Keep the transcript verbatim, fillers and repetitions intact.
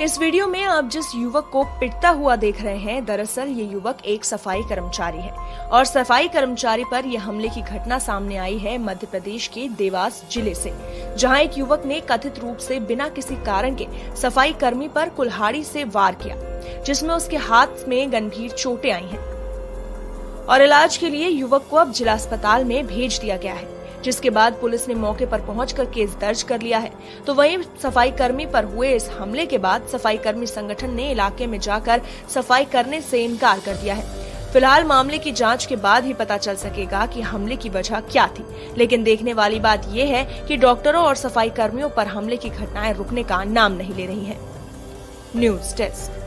इस वीडियो में आप जिस युवक को पिटता हुआ देख रहे हैं, दरअसल ये युवक एक सफाई कर्मचारी है और सफाई कर्मचारी पर यह हमले की घटना सामने आई है मध्य प्रदेश के देवास जिले से, जहां एक युवक ने कथित रूप से बिना किसी कारण के सफाई कर्मी पर कुल्हाड़ी से वार किया, जिसमें उसके हाथ में गंभीर चोटें आई हैं और इलाज के लिए युवक को अब जिला अस्पताल में भेज दिया गया है, जिसके बाद पुलिस ने मौके पर पहुंचकर केस दर्ज कर लिया है। तो वहीं सफाई कर्मी पर हुए इस हमले के बाद सफाई कर्मी संगठन ने इलाके में जाकर सफाई करने से इनकार कर दिया है। फिलहाल मामले की जांच के बाद ही पता चल सकेगा कि हमले की वजह क्या थी, लेकिन देखने वाली बात यह है कि डॉक्टरों और सफाई कर्मियों पर हमले की घटनाएं रुकने का नाम नहीं ले रही हैं। News desk.